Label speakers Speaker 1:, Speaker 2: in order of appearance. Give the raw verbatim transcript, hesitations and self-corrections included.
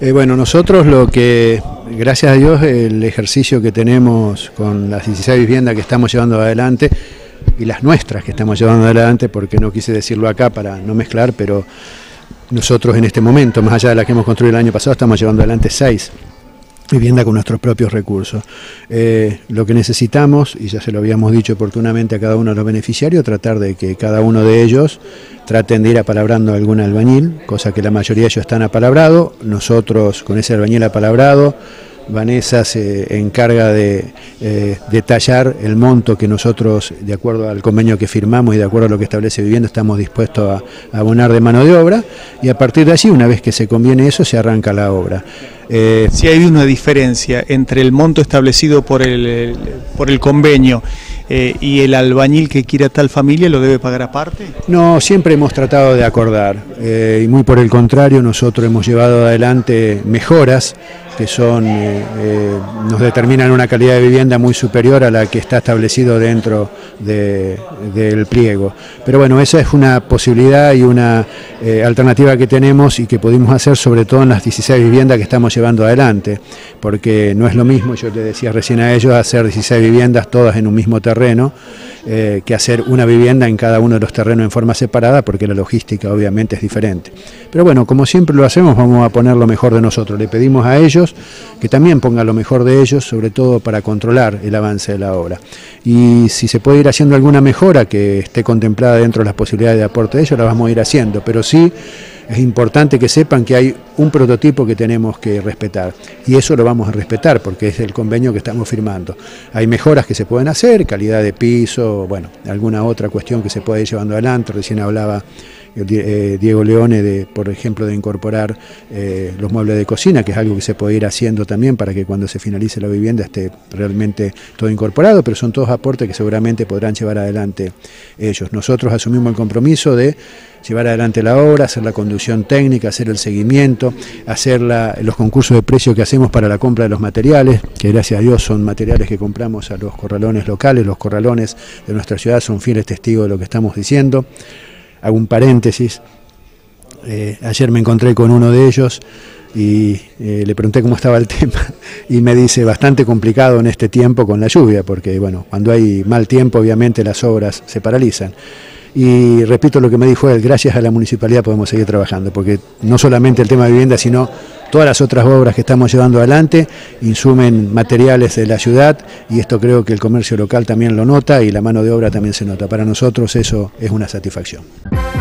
Speaker 1: Eh, bueno, nosotros lo que, gracias a Dios, el ejercicio que tenemos con las dieciséis viviendas que estamos llevando adelante y las nuestras que estamos llevando adelante, porque no quise decirlo acá para no mezclar, pero nosotros en este momento, más allá de la que hemos construido el año pasado, estamos llevando adelante seis vivienda con nuestros propios recursos. Eh, lo que necesitamos, y ya se lo habíamos dicho oportunamente a cada uno de los beneficiarios, tratar de que cada uno de ellos traten de ir apalabrando a algún albañil, cosa que la mayoría de ellos están apalabrados. Nosotros con ese albañil apalabrado, Vanessa se encarga de eh, detallar el monto que nosotros, de acuerdo al convenio que firmamos y de acuerdo a lo que establece vivienda, estamos dispuestos a, a abonar de mano de obra, y a partir de allí, una vez que se conviene eso, se arranca la obra.
Speaker 2: Eh, si hay una diferencia entre el monto establecido por el, el, por el convenio eh, y el albañil que quiera tal familia, ¿lo debe pagar aparte?
Speaker 1: No, siempre hemos tratado de acordar, eh, y muy por el contrario, nosotros hemos llevado adelante mejoras que son, eh, eh, nos determinan una calidad de vivienda muy superior a la que está establecido dentro de, del pliego. Pero bueno, esa es una posibilidad y una eh, alternativa que tenemos y que pudimos hacer sobre todo en las dieciséis viviendas que estamos llevando adelante, porque no es lo mismo, yo le decía recién a ellos, hacer dieciséis viviendas todas en un mismo terreno, eh, que hacer una vivienda en cada uno de los terrenos en forma separada, porque la logística obviamente es diferente. Pero bueno, como siempre lo hacemos, vamos a poner lo mejor de nosotros. Le pedimos a ellos que también pongan lo mejor de ellos, sobre todo para controlar el avance de la obra. Y si se puede ir haciendo alguna mejora que esté contemplada dentro de las posibilidades de aporte de ellos, la vamos a ir haciendo, pero sí es importante que sepan que hay un prototipo que tenemos que respetar, y eso lo vamos a respetar porque es el convenio que estamos firmando. Hay mejoras que se pueden hacer, calidad de piso, bueno, alguna otra cuestión que se puede ir llevando adelante. Recién hablaba eh, Diego Leone, de, por ejemplo, de incorporar eh, los muebles de cocina, que es algo que se puede ir haciendo también para que cuando se finalice la vivienda esté realmente todo incorporado, pero son todos aportes que seguramente podrán llevar adelante ellos. Nosotros asumimos el compromiso de llevar adelante la obra, hacer la conducción técnica, hacer el seguimiento, hacer la, los concursos de precios que hacemos para la compra de los materiales, que gracias a Dios son materiales que compramos a los corralones locales. Los corralones de nuestra ciudad son fieles testigos de lo que estamos diciendo. Hago un paréntesis, eh, ayer me encontré con uno de ellos y eh, le pregunté cómo estaba el tema y me dice bastante complicado en este tiempo con la lluvia, porque bueno, cuando hay mal tiempo obviamente las obras se paralizan. Y repito lo que me dijo él, gracias a la municipalidad podemos seguir trabajando, porque no solamente el tema de vivienda, sino todas las otras obras que estamos llevando adelante insumen materiales de la ciudad, y esto creo que el comercio local también lo nota y la mano de obra también se nota. Para nosotros eso es una satisfacción.